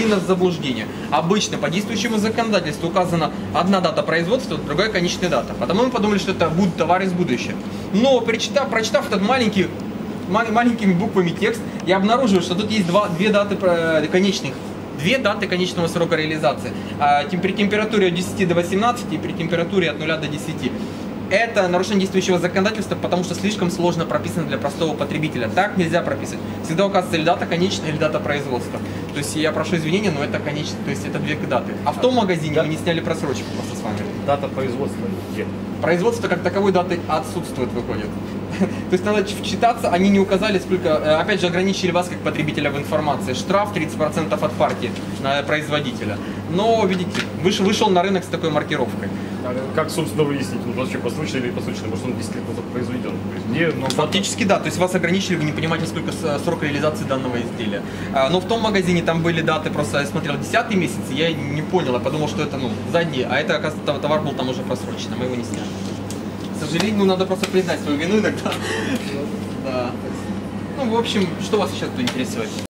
нас в заблуждение. Обычно по действующему законодательству указана одна дата производства, другая конечная дата. Потому мы подумали, что это будут товары из будущего. Но прочитав этот маленькими буквами текст, я обнаружил, что тут есть две даты конечных. Две даты конечного срока реализации. При температуре от 10 до 18 и при температуре от 0 до 10. Это нарушение действующего законодательства, потому что слишком сложно прописано для простого потребителя. Так нельзя прописать. Всегда указывается или дата конечная, или дата производства. То есть я прошу извинения, но это конечная, то есть это две даты. А в том магазине мы не сняли просрочку просто с вами. Дата производства где? Производство как таковой даты отсутствует, выходит. То есть надо вчитаться, они не указали сколько, опять же ограничили вас как потребителя в информации. Штраф 30% от партии на производителя. Но, видите, вышел на рынок с такой маркировкой. Как, собственно, выяснить, он вообще посрочно или посрочно, может он 10 лет назад произведен? Фактически да, то есть вас ограничили, вы не понимаете, сколько срок реализации данного изделия. Но в том магазине там были даты, просто я смотрел 10-й месяц, я не понял, я подумал, что это задние, а это, оказывается, товар был там уже просрочен, мы его не сняли. К сожалению, надо просто признать свою вину иногда. Да. Ну, в общем, что вас сейчас тут интересует?